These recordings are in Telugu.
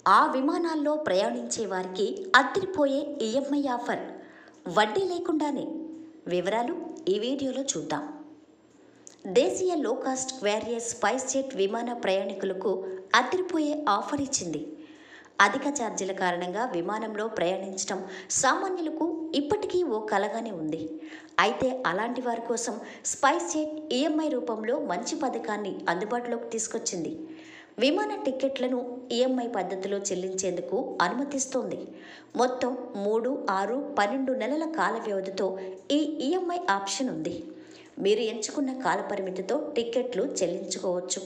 ఆ విమానాల్లో ప్రయాణించే వారికి అదిరిపోయే ఈఎంఐ ఆఫర్ వడ్డీ లేకుండానే. వివరాలు ఈ వీడియోలో చూద్దాం. దేశీయ లో కాస్ట్ క్వారియర్ స్పైస్ జెట్ విమాన ప్రయాణికులకు అదిరిపోయే ఆఫర్ ఇచ్చింది. అధిక ఛార్జీల కారణంగా విమానంలో ప్రయాణించడం సామాన్యులకు ఇప్పటికీ ఓ కలగానే ఉంది. అయితే అలాంటి వారి కోసం స్పైస్ జెట్ ఈఎంఐ రూపంలో మంచి పథకాన్ని అందుబాటులోకి తీసుకొచ్చింది. విమాన టిక్కెట్లను ఈఎంఐ పద్ధతిలో చెల్లించేందుకు అనుమతిస్తోంది. మొత్తం 3, 6, 12 నెలల కాల వ్యవధితో ఈ ఈఎంఐ ఆప్షన్ ఉంది. మీరు ఎంచుకున్న కాల పరిమితితో టిక్కెట్లు చెల్లించుకోవచ్చు.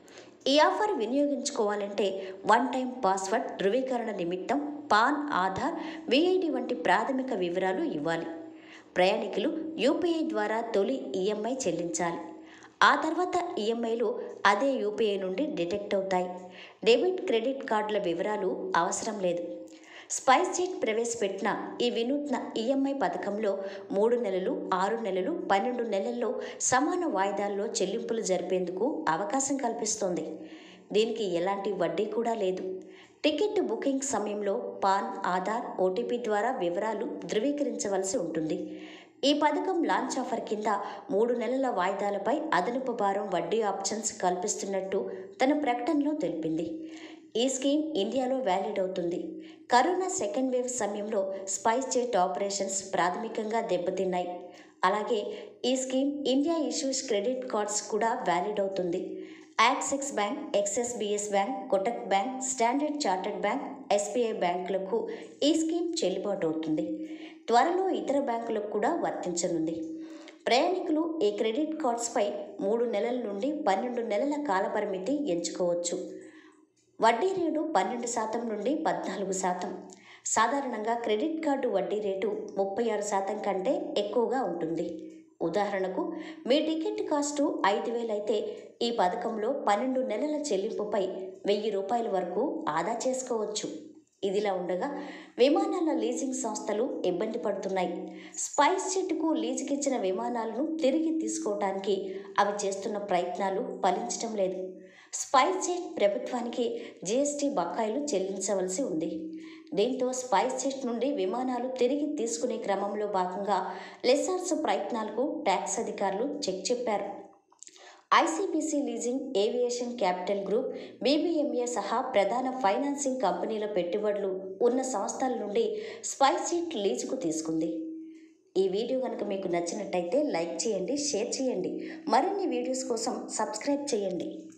ఈ ఆఫర్ వినియోగించుకోవాలంటే వన్ టైం పాస్వర్డ్, ధృవీకరణ నిమిత్తం పాన్, ఆధార్, విఐడి వంటి ప్రాథమిక వివరాలు ఇవ్వాలి. ప్రయాణికులు యూపీఐ ద్వారా తొలి ఈఎంఐ చెల్లించాలి. ఆ తర్వాత ఈఎంఐలు అదే యూపీఐ నుండి డిడక్ట్ అవుతాయి. డెబిట్, క్రెడిట్ కార్డుల వివరాలు అవసరం లేదు. స్పైస్ జెట్ ప్రవేశపెట్టిన ఈ వినూత్న ఈఎంఐ పథకంలో 3 నెలలు, 6 నెలలు, 12 నెలల్లో సమాన వాయిదాల్లో చెల్లింపులు జరిపేందుకు అవకాశం కల్పిస్తోంది. దీనికి ఎలాంటి వడ్డీ కూడా లేదు. టికెట్ బుకింగ్ సమయంలో పాన్, ఆధార్, ఓటీపీ ద్వారా వివరాలు ధృవీకరించవలసి ఉంటుంది. ఈ పథకం లాంచ్ ఆఫర్ కింద 3 నెలల వాయిదాలపై అదనపు భారం వడ్డీ ఆప్షన్స్ కల్పిస్తున్నట్టు తన ప్రకటనలో తెలిపింది. ఈ స్కీమ్ ఇండియాలో వ్యాలిడ్ అవుతుంది. కరోనా సెకండ్ వేవ్ సమయంలో స్పైస్ జెట్ ఆపరేషన్స్ ప్రాథమికంగా దెబ్బతిన్నాయి. అలాగే ఈ scheme India issues credit cards కూడా వ్యాలిడ్ అవుతుంది. యాక్సిస్ బ్యాంక్, ఎక్స్ఎస్బిఎస్ bank, Kotak bank, Standard Chartered bank, SBI బ్యాంకులకు ఈ స్కీమ్ చెల్లుబాటు అవుతుంది. త్వరలో ఇతర బ్యాంకులకు కూడా వర్తించనుంది. ప్రయాణికులు ఈ క్రెడిట్ కార్డ్స్పై 3 నెలల నుండి 12 నెలల కాలపరిమితి ఎంచుకోవచ్చు. వడ్డీ రేటు 12% నుండి 14%. సాధారణంగా క్రెడిట్ కార్డు వడ్డీ రేటు 36% కంటే ఎక్కువగా ఉంటుంది. ఉదాహరణకు, మీ టికెట్ కాస్టు 5,000 అయితే ఈ పథకంలో 12 నెలల చెల్లింపుపై ₹1,000 వరకు ఆదా చేసుకోవచ్చు. ఇదిలా ఉండగా విమానాల లీజింగ్ సంస్థలు ఇబ్బంది పడుతున్నాయి. స్పైస్ జెట్కు లీజుకిచ్చిన విమానాలను తిరిగి తీసుకోవటానికి అవి చేస్తున్న ప్రయత్నాలు ఫలించడం లేదు. స్పైస్ జెట్ ప్రభుత్వానికి జీఎస్టీ బకాయిలు చెల్లించవలసి ఉంది. దీంతో స్పైస్ జెట్ నుండి విమానాలు తిరిగి తీసుకునే క్రమంలో భాగంగా లెసార్స్ ప్రయత్నాలకు ట్యాక్స్ అధికారులు చెక్ చెప్పారు. ICBC leasing, aviation capital group, BBMA సహా ప్రధాన ఫైనాన్సింగ్ కంపెనీల పెట్టుబడులు ఉన్న సంస్థల నుండి స్పైస్ జెట్ లీజుకు తీసుకుంది. ఈ వీడియో కనుక మీకు నచ్చినట్టయితే లైక్ చేయండి, షేర్ చేయండి. మరిన్ని వీడియోస్ కోసం సబ్స్క్రైబ్ చేయండి.